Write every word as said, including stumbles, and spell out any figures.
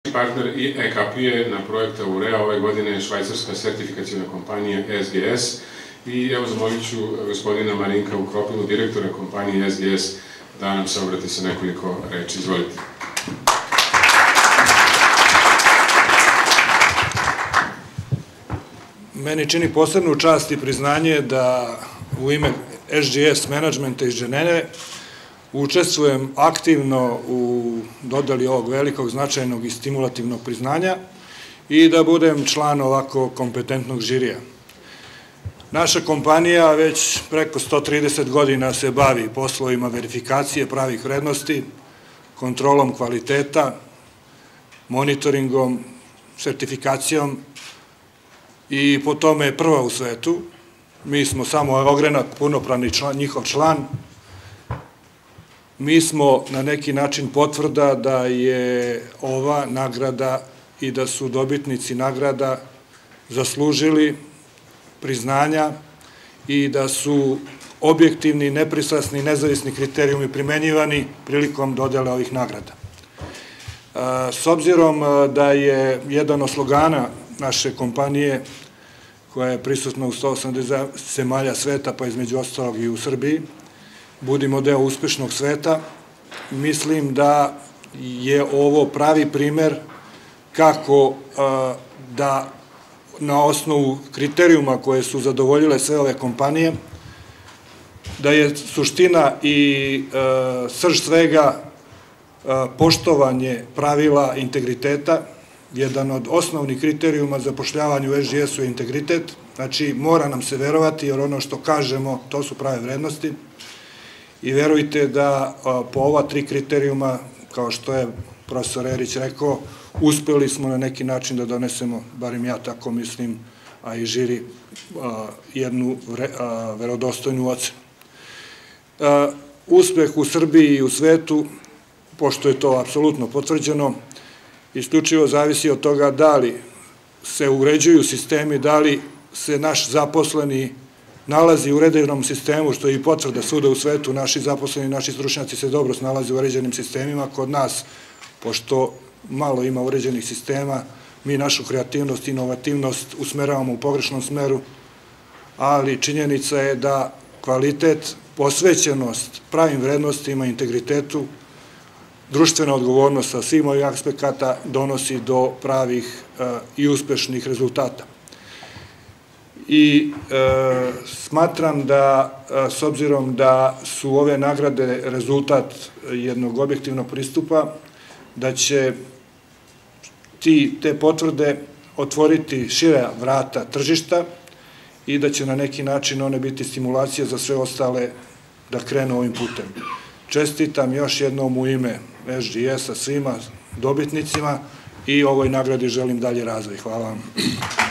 Partner i e-kapije na projekta Urea ove godine je švajcarska sertifikacijona kompanija S G S i evo zamolit ću gospodina Marinka Ukropinu, direktora kompanije S G S, da nam se obrati sa nekoliko reči. Izvolite. Meni čini posebnu čast i priznanje da u ime S G S menadžmenta iz Ženeve učestvujem aktivno u dodeli ovog velikog, značajnog i stimulativnog priznanja i da budem član ovako kompetentnog žirija. Naša kompanija već preko sto trideset godina se bavi poslovima verifikacije pravih vrednosti, kontrolom kvaliteta, monitoringom, sertifikacijom i po tome je prva u svetu. Mi smo samo ogrenak, punopravni njihov član. Mi smo na neki način potvrda da je ova nagrada i da su dobitnici nagrada zaslužili priznanja i da su objektivni, nepristrasni, nezavisni kriterijumi primenjivani prilikom dodele ovih nagrada. S obzirom da je jedan od slogana naše kompanije, koja je prisutna u sto osamdeset zemalja sveta, pa između ostalog i u Srbiji, budimo deo uspešnog sveta, mislim da je ovo pravi primer kako da na osnovu kriterijuma koje su zadovoljile sve ove kompanije, da je suština i srž svega poštovanje pravila integriteta. Jedan od osnovnih kriterijuma za zapošljavanje u S G S-u je integritet, znači mora nam se verovati jer ono što kažemo to su prave vrednosti i verujte da po ova tri kriterijuma, kao što je profesor Erić rekao, uspeli smo na neki način da donesemo, barim ja tako mislim, a i žiri, jednu verodostojnu ocenu. Uspeh u Srbiji i u svetu, pošto je to apsolutno potvrđeno, isključivo zavisi od toga da li se uređuju sistemi, da li se naš zaposleni nalazi u redovnom sistemu, što je i potvrda svuda u svetu, naši zaposleni, naši stručnjaci se dobro snalazi u uređenim sistemima. Kod nas, pošto malo ima uređenih sistema, mi našu kreativnost i inovativnost usmeravamo u pogrešnom smeru, ali činjenica je da kvalitet, posvećenost pravim vrednostima, integritetu, društvena odgovornost sa svim ovih aspekata donosi do pravih i uspešnih rezultata. I smatram da, s obzirom da su ove nagrade rezultat jednog objektivnog pristupa, da će te potvrde otvoriti šira vrata tržišta i da će na neki način one biti stimulacija za sve ostale da krenu ovim putem. Čestitam još jednom u ime S G S-a svima dobitnicima i ovoj nagradi želim dalje razvoj. Hvala vam.